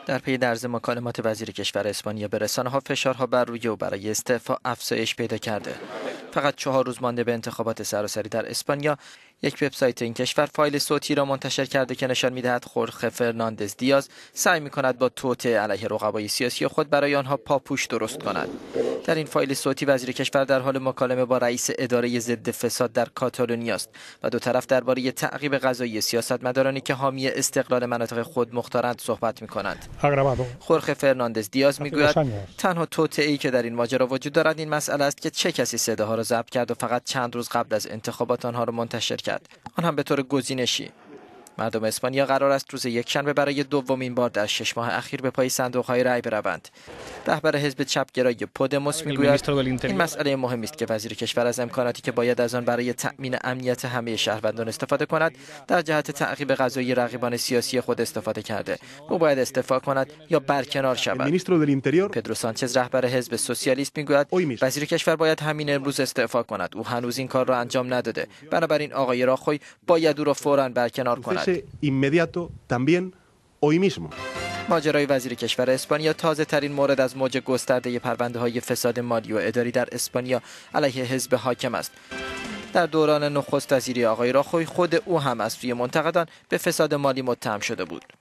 در پی درز مکالمات وزیر کشور اسپانیا به رسانه‌ها، فشارها بر روی او برای استعفا افزایش پیدا کرده. فقط 4 روز مانده به انتخابات سراسری در اسپانیا، یک وبسایت این کشور فایل صوتی را منتشر کرده که نشان می‌دهد خورخه فرناندز دیاز سعی می‌کند با توطئه علیه رقبای سیاسی خود برای آنها پاپوش درست کند. در این فایل صوتی وزیر کشور در حال مکالمه با رئیس اداره ضد فساد در کاتالونیا است و دو طرف درباره تعقیب قضایی سیاستمدارانی که حامی استقلال مناطق خود مختارند صحبت می‌کنند. خورخه فرناندز دیاز می‌گوید تنها توطئه‌ای که در این ماجرا وجود دارد این مسئله است که چه کسی صداها را ضبط کرد و فقط چند روز قبل از انتخابات آنها را منتشر کرد، آن هم به طور گزینشی. مردم اسپانیا قرار است روز یکشنبه برای دومین بار در 6 ماه اخیر به پای صندوق‌های رأی بروند. رهبر حزب چپگرای پودموس میگوید این مسئله مهمی است که وزیر کشور از امکاناتی که باید از آن برای تأمین امنیت همه شهروندان استفاده کند در جهت تعقیب قضایی رقیبان سیاسی خود استفاده کرده. او باید استعفا کند یا برکنار شود. پدرو سانچز رهبر حزب سوسیالیست میگوید وزیر کشور باید همین امروز استعفا کند. او هنوز این کار را انجام نداده. بنابراین آقای راخوی باید او را فوراً برکنار کند. ماجرای وزیر کشور اسپانیا تازه ترین مورد از موج گسترده پرونده های فساد مالی و اداری در اسپانیا علیه حزب حاکم است. در دوران نخست وزیری آقای راخوی خود او هم از سوی منتقدان به فساد مالی متهم شده بود.